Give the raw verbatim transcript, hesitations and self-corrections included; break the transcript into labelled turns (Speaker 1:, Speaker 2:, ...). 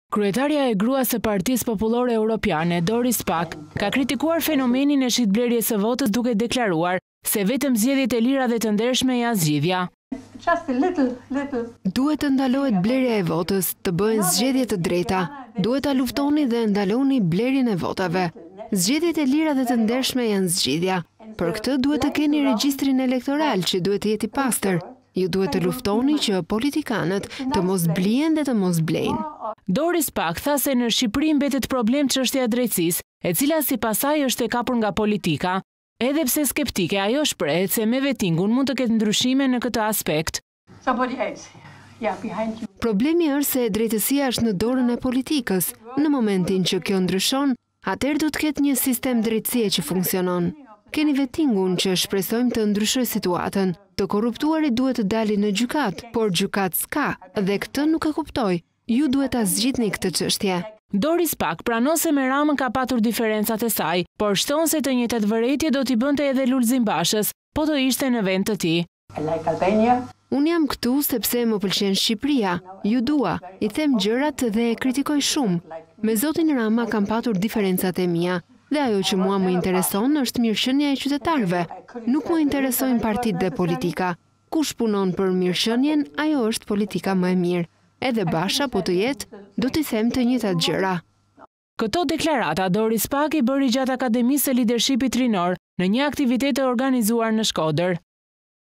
Speaker 1: Kryetaria e gruas së Partisë Popullore Europiane, Doris Pack, ka kritikuar fenomenin e shitblerjes së votës duke deklaruar se vetëm zgjedhjet e lira dhe të ndershme janë zgjidhja.
Speaker 2: Duhet të ndalohet blerja e votës, të bëhen zgjedhje të drejta. Duhet ta luftoni dhe ndaloni blerjen e votave. Zgjedhjet e lira dhe të ndershme janë zgjidhja. Për këtë duhet të keni regjistrin elektoral që duhet të jetë i pastër. Ju duhet të luftoni që politikanët të mos blien dhe të mos blejnë.
Speaker 1: Doris Pack tha se në Shqipëri mbetet problem çështja e drejtësisë, e cila sipas saj është e kapur nga politika. Edhe pse skeptike, ajo shprehet se me vettingun mund të ketë ndryshime në këtë aspekt.
Speaker 2: Problemi është se drejtësia është në dorën e politikës. Në momentin që kjo ndryshon, atëherë do të ketë një sistem drejtësie që funksionon. Keni vettingun që shpresojmë të ndryshoj situatën. Të korruptuarit duhet të dalin në gjykat, por gjykat s'ka dhe këtë nuk e kuptoj. Ju duhet ta zgjidhni këtë çështje.
Speaker 1: Doris Pack pranon se me Ramën ka patur diferencat e saj, por shton se të njëjtat vërejtje do t'i bënte edhe Lulzim Bashës, po të ishte në vend të tij.
Speaker 2: Unë jam këtu sepse më pëlqen Shqipëria. Ju dua, i them gjërat dhe e kritikoj shumë. Me zotin Rama kam patur diferencat e mia. Dhe ajo që mua më intereson është mirëqenia e qytetarëve. Nuk më interesojnë partitë dhe politika. Kush punon për mirëqenien, ajo është politika më e mirë. Edhe Basha po të jetë, do t'i them të njëjtat gjëra.
Speaker 1: Këto deklarata Doris Pack i bëri gjatë Akademisë së Lidershipit Rinor në një aktivitet të organizuar në Shkodër.